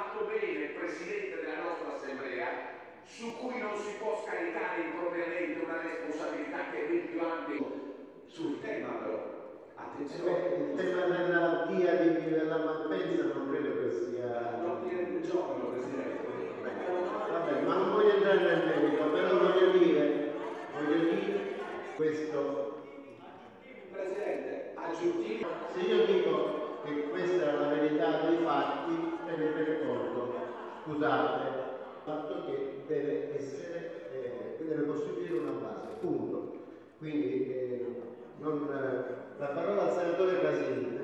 fatto bene il Presidente della nostra Assemblea, su cui non si può scaricare impropriamente una responsabilità che è ben più ampia. Sul tema però, attenzione. Il tema della via della Malpensa non credo che sia... L'ordine del giorno, Presidente. Vabbè, ma non voglio entrare nel merito, però voglio dire questo... Presidente, aggiuntivo. Se io dico che questa è la verità dei fatti, tenete conto, scusate, il fatto che deve costituire una base, punto. Quindi la parola al senatore Casini.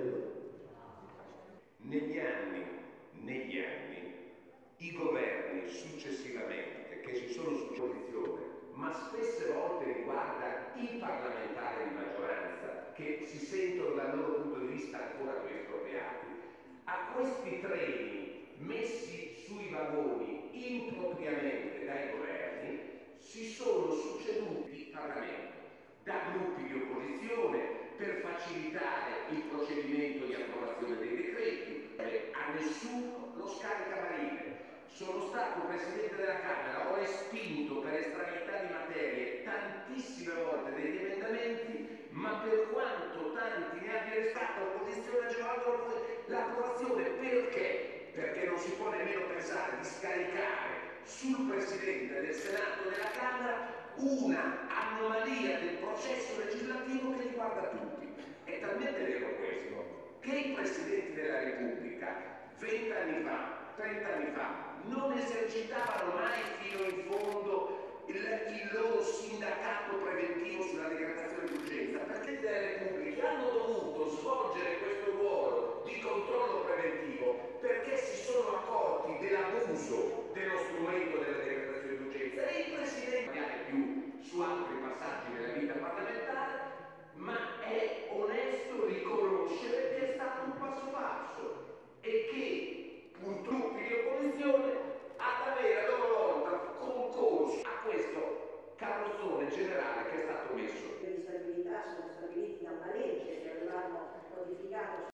Negli anni, i governi successivamente che si sono succeduti, ma spesse volte riguarda i parlamentari di maggioranza che si sentono dal loro punto di vista ancora più espropriati, a questi treni messi sui vagoni impropriamente dai governi si sono succeduti in Parlamento da gruppi di opposizione per facilitare il procedimento di approvazione dei decreti. A nessuno lo scaricabarile. Sono stato Presidente della Camera, ho respinto per estraneità di materie tantissime volte degli emendamenti, ma per quanto tanti ne abbia restato l'opposizione ha giocato l'approvazione. Perché? Perché non si può nemmeno pensare di scaricare sul Presidente del Senato e della Camera una anomalia del processo legislativo che riguarda tutti. È talmente vero questo che i Presidenti della Repubblica 20 anni fa, 30 anni fa, non esercitavano mai fino in fondo il loro sindacato preventivo sulla decretazione d'urgenza, perché i della Repubblica hanno dovuto svolgere questo ruolo di controllo preventivo perché si sono accorti dell'abuso dello strumento della decretazione d'urgenza e il Presidente non è più su altri passaggi della vita parlamentare, ma è onesto riconoscere che è stato un passo falso e che purtroppo di opposizione ad avere a loro volta concorso a questo carrozzone generale che è stato messo. Le stabilità sono stabiliti da una legge che avevamo modificato